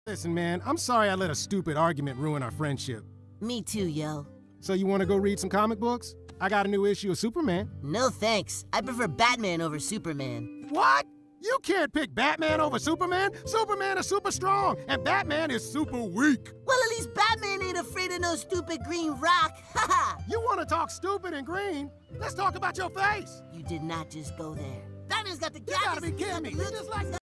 Listen, man, I'm sorry I let a stupid argument ruin our friendship. Me too, yo. So you want to go read some comic books? I got a new issue of Superman. No thanks. I prefer Batman over Superman. What? You can't pick Batman over Superman? Superman is super strong, and Batman is super weak. Well, at least Batman ain't afraid of no stupid green rock. Haha! You want to talk stupid and green? Let's talk about your face. You did not just go there. Batman's got the You gotta be kidding me. You just like